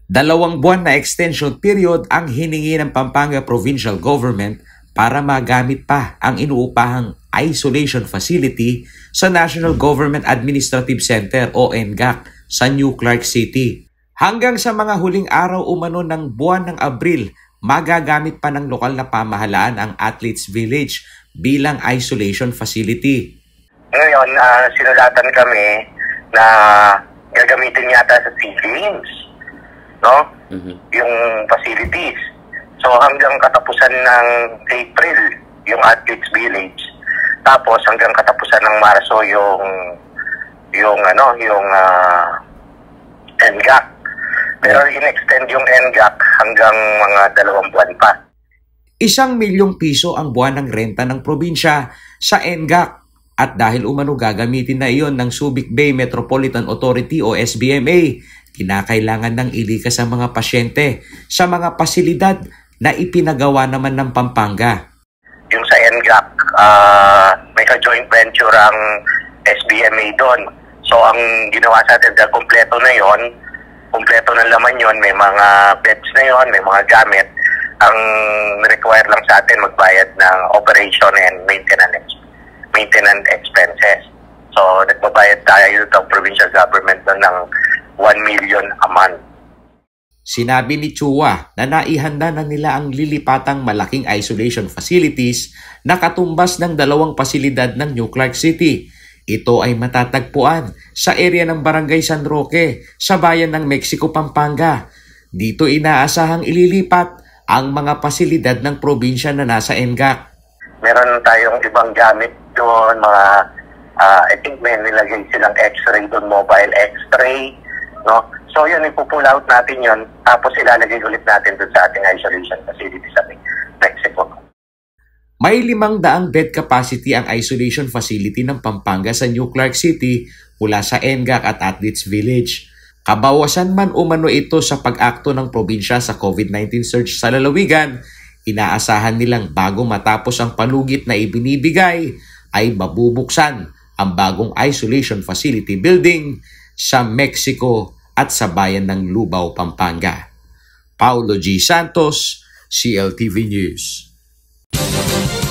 2 buwan na extension period ang hiningi ng Pampanga Provincial Government para magamit pa ang inuupahang isolation facility sa National Government Administrative Center o NGAC sa New Clark City. Hanggang sa mga huling araw umano ng buwan ng Abril, magagamit pa ng lokal na pamahalaan ang Athletes Village bilang isolation facility. Ngayon, sinulatan kami na gagamitin yata sa SEA Games, no? Yung facilities. So hanggang katapusan ng April, yung Athletes Village. Tapos hanggang katapusan ng Marso yung NGAC. Pero in-extend yung NGAC hanggang mga 2 buwan pa. 1 milyong piso ang buwan ng renta ng probinsya sa NGAC at dahil umano gagamitin na iyon ng Subic Bay Metropolitan Authority o SBMA, kinakailangan ng ilikas ang mga pasyente sa mga pasilidad na ipinagawa naman ng Pampanga. Yung sa NGAC, may ka-joint venture ang SBMA doon. So ang ginawa sa atin, dahil kompleto na yon, kompleto ng laman yon, may mga beds na yon, may mga gamit. Ang require lang sa atin magbayad ng operation and maintenance expenses. So nagbabayad tayo sa provincial government ng 1 million a month. Sinabi ni Chua na naihanda na nila ang lilipatang malaking isolation facilities na katumbas ng 2 pasilidad ng New Clark City. Ito ay matatagpuan sa area ng Barangay San Roque sa bayan ng Mexico, Pampanga. Dito inaasahang ililipat ang mga pasilidad ng probinsya na nasa NGAC. Meron tayong ibang gamit doon, mga I think may nilagay silang x-ray doon, mobile x-ray, no? So yun, ipupull out natin yun, tapos ilalagay ulit natin doon sa ating isolation facility sa Mexico. May 500 bed capacity ang isolation facility ng Pampanga sa New Clark City mula sa NGAC at Athletes Village. Kabawasan man umano ito sa pag-akto ng probinsya sa COVID-19 surge sa lalawigan, inaasahan nilang bago matapos ang palugit na ibinibigay ay mabubuksan ang bagong isolation facility building sa Mexico at sa bayan ng Lubao, Pampanga. Paulo G. Santos, CLTV News.